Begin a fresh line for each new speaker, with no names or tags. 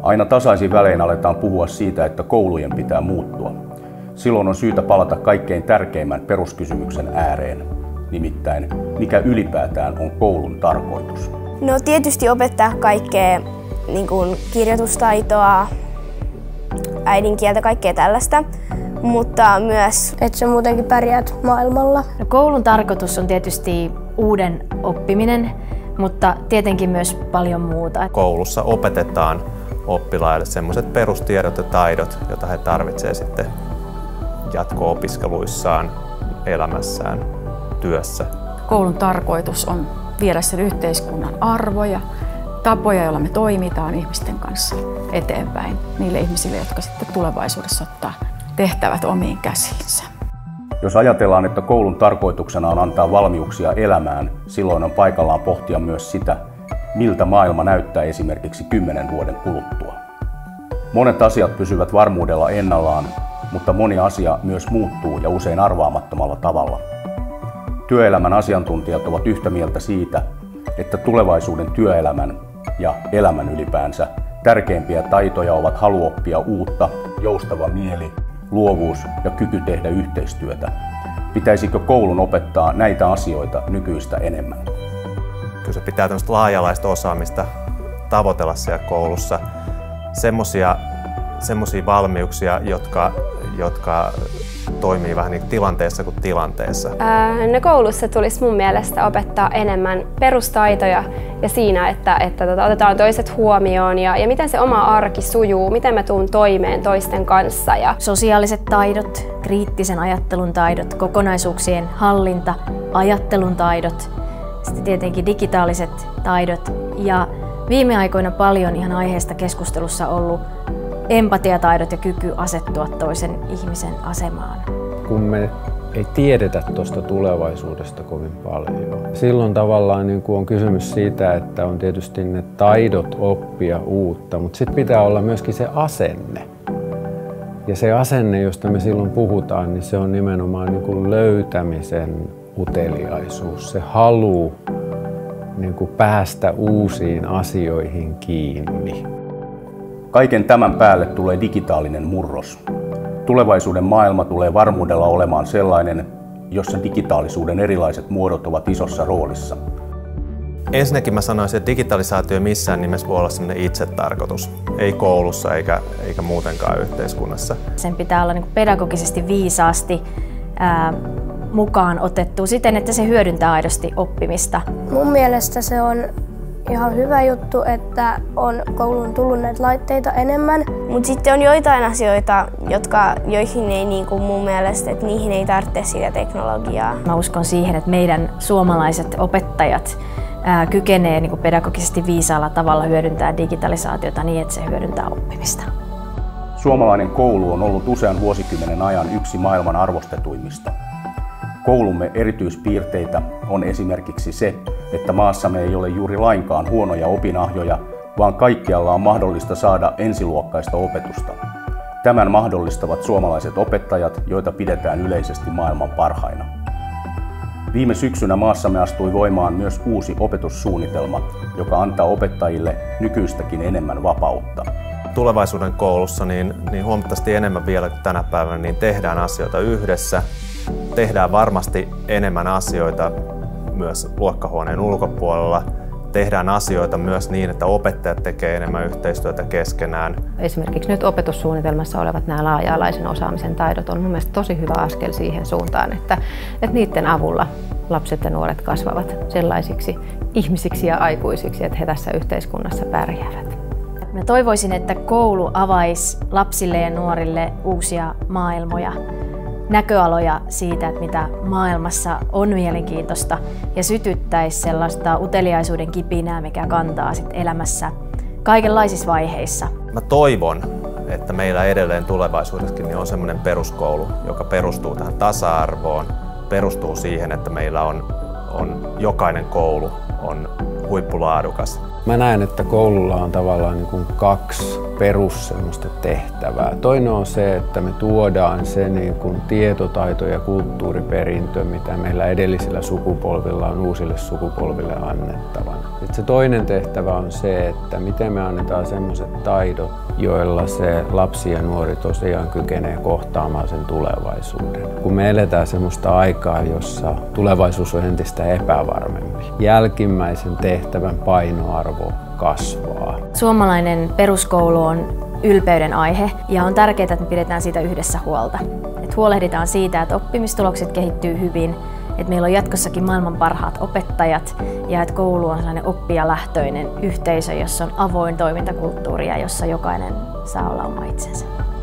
Aina tasaisin välein aletaan puhua siitä, että koulujen pitää muuttua. Silloin on syytä palata kaikkein tärkeimmän peruskysymyksen ääreen, nimittäin mikä ylipäätään on koulun tarkoitus.
No tietysti opettaa kaikkea niin kuin kirjoitustaitoa, äidinkieltä, kaikkea tällaista, mutta myös, että sä muutenkin pärjäät maailmalla.
No, koulun tarkoitus on tietysti uuden oppiminen, mutta tietenkin myös paljon muuta.
Koulussa opetetaan oppilaille sellaiset perustiedot ja taidot, joita he tarvitsevat sitten jatko-opiskeluissaan, elämässään, työssä.
Koulun tarkoitus on viedä sen yhteiskunnan arvoja, tapoja, joilla me toimitaan ihmisten kanssa eteenpäin niille ihmisille, jotka sitten tulevaisuudessa ottaa tehtävät omiin käsiinsä.
Jos ajatellaan, että koulun tarkoituksena on antaa valmiuksia elämään, silloin on paikallaan pohtia myös sitä, miltä maailma näyttää esimerkiksi 10 vuoden kuluttua. Monet asiat pysyvät varmuudella ennallaan, mutta moni asia myös muuttuu ja usein arvaamattomalla tavalla. Työelämän asiantuntijat ovat yhtä mieltä siitä, että tulevaisuuden työelämän ja elämän ylipäänsä tärkeimpiä taitoja ovat halu oppia uutta, joustava mieli, luovuus ja kyky tehdä yhteistyötä. Pitäisikö koulun opettaa näitä asioita nykyistä enemmän?
Kyllä se pitää tämmöistä laaja-alaista osaamista tavoitella siellä koulussa. Semmoisia valmiuksia, jotka toimii vähän niin tilanteessa kuin tilanteessa.
No koulussa tulisi mun mielestä opettaa enemmän perustaitoja ja siinä, että otetaan toiset huomioon ja miten se oma arki sujuu, miten mä tuun toimeen toisten kanssa.
Sosiaaliset taidot, kriittisen ajattelun taidot, kokonaisuuksien hallinta, ajattelun taidot, sitten tietenkin digitaaliset taidot ja viime aikoina paljon ihan aiheesta keskustelussa ollut empatiataidot ja kyky asettua toisen ihmisen asemaan.
Kun me ei tiedetä tuosta tulevaisuudesta kovin paljon. Silloin tavallaan niin kuin on kysymys siitä, että on tietysti ne taidot oppia uutta, mutta sitten pitää olla myöskin se asenne. Ja se asenne, josta me silloin puhutaan, niin se on nimenomaan niin kuin löytämisen uteliaisuus, se halu niin kuin päästä uusiin asioihin kiinni.
Kaiken tämän päälle tulee digitaalinen murros. Tulevaisuuden maailma tulee varmuudella olemaan sellainen, jossa digitaalisuuden erilaiset muodot ovat isossa roolissa.
Ensinnäkin mä sanoisin, että digitalisaatio missään nimessä voi olla sellainen itsetarkoitus. Ei koulussa eikä muutenkaan yhteiskunnassa.
Sen pitää olla niin kuin pedagogisesti viisaasti mukaan otettu siten, että se hyödyntää aidosti oppimista.
Mun mielestä se on ihan hyvä juttu, että on kouluun tullut näitä laitteita enemmän. Mutta sitten on joitain asioita, joihin ei mun mielestä, että niihin ei tarvitse sitä teknologiaa.
Mä uskon siihen, että meidän suomalaiset opettajat kykenee pedagogisesti viisaalla tavalla hyödyntämään digitalisaatiota niin, että se hyödyntää oppimista.
Suomalainen koulu on ollut usean vuosikymmenen ajan yksi maailman arvostetuimmista. Koulumme erityispiirteitä on esimerkiksi se, että maassamme ei ole juuri lainkaan huonoja opinahjoja, vaan kaikkialla on mahdollista saada ensiluokkaista opetusta. Tämän mahdollistavat suomalaiset opettajat, joita pidetään yleisesti maailman parhaina. Viime syksynä maassamme astui voimaan myös uusi opetussuunnitelma, joka antaa opettajille nykyistäkin enemmän vapautta.
Tulevaisuuden koulussa niin huomattavasti enemmän vielä kuin tänä päivänä niin tehdään asioita yhdessä. Tehdään varmasti enemmän asioita myös luokkahuoneen ulkopuolella. Tehdään asioita myös niin, että opettajat tekevät enemmän yhteistyötä keskenään.
Esimerkiksi nyt opetussuunnitelmassa olevat nämä laaja-alaisen osaamisen taidot on mun mielestä tosi hyvä askel siihen suuntaan, että niiden avulla lapset ja nuoret kasvavat sellaisiksi ihmisiksi ja aikuisiksi, että he tässä yhteiskunnassa pärjäävät.
Mä toivoisin, että koulu avaisi lapsille ja nuorille uusia maailmoja, näköaloja siitä, että mitä maailmassa on mielenkiintoista ja sytyttäisi sellaista uteliaisuuden kipinää, mikä kantaa sit elämässä kaikenlaisissa vaiheissa.
Mä toivon, että meillä edelleen tulevaisuudessakin niin on sellainen peruskoulu, joka perustuu tähän tasa-arvoon, perustuu siihen, että meillä on jokainen koulu on huippulaadukas.
Mä näen, että koululla on tavallaan niin kuin kaksi perus semmoista tehtävää. Toinen on se, että me tuodaan se niin kuin tietotaito- ja kulttuuriperintö, mitä meillä edellisillä sukupolvilla on uusille sukupolville annettavana. Sitten se toinen tehtävä on se, että miten me annetaan semmoiset taidot, joilla se lapsi ja nuori tosiaan kykenee kohtaamaan sen tulevaisuuden. Kun me eletään semmoista aikaa, jossa tulevaisuus on entistä epävarmempi, jälkimmäisen tehtävän painoarvo kasvaa.
Suomalainen peruskoulu on ylpeyden aihe ja on tärkeää, että me pidetään siitä yhdessä huolta. Että huolehditaan siitä, että oppimistulokset kehittyy hyvin, että meillä on jatkossakin maailman parhaat opettajat ja että koulu on sellainen oppijalähtöinen yhteisö, jossa on avoin toimintakulttuuri ja jossa jokainen saa olla oma itsensä.